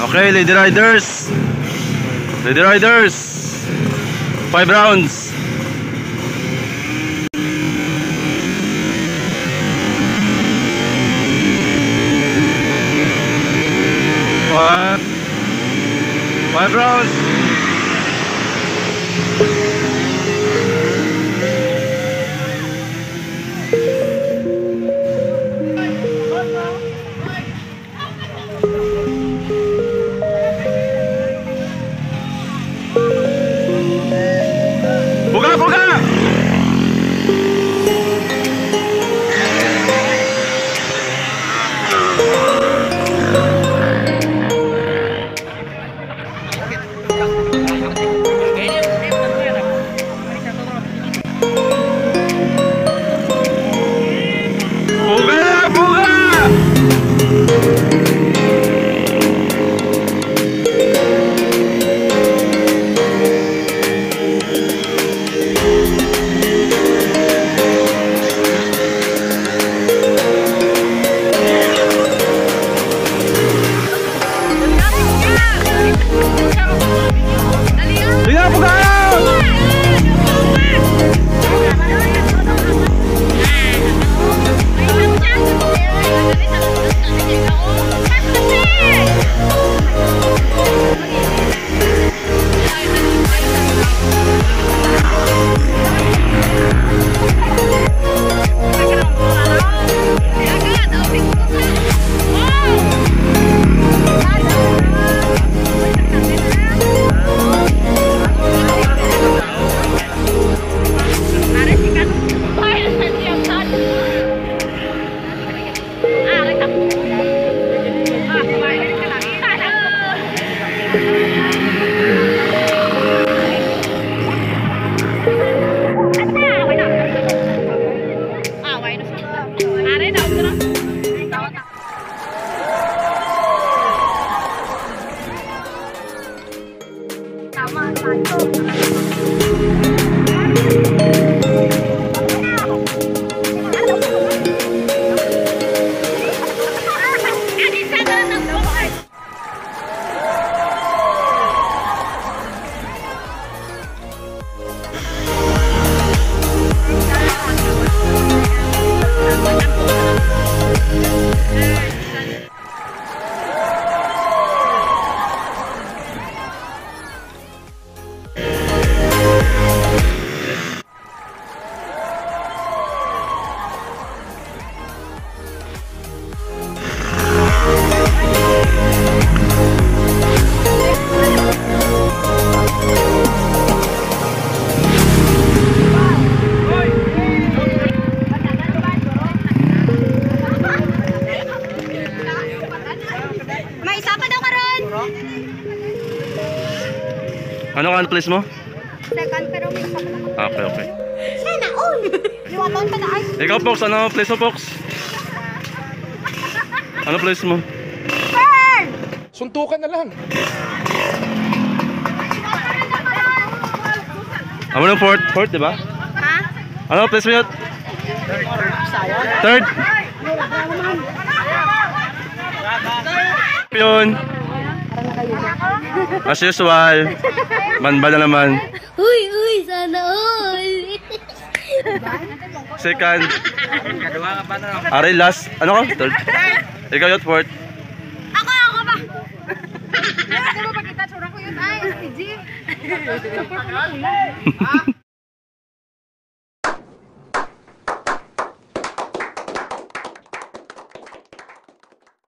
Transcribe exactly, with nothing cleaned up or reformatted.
Okay, Lady Riders. Lady Riders. Five rounds. One. Five rounds. Buka, buka. Ano ka place mo? Second, pero may isa pa lang. Okay, okay. Sana all! Liwaton pa na ay. Ikaw, Fox, ano place mo, Fox? Ano place mo? Burn! Suntukan na lang. Ano yung fourth? Fourth, di ba? Ha? Ano place mo yun? Third? Yun. As usual. Manba na naman. Uy, uy, sana all! Second. Aray, last. Ano ka? Third. Ikaw yun, fourth. Ako, ako ba? Hindi mo pakita, tsura ko yun. Ay, S P G. Support ko na kulay.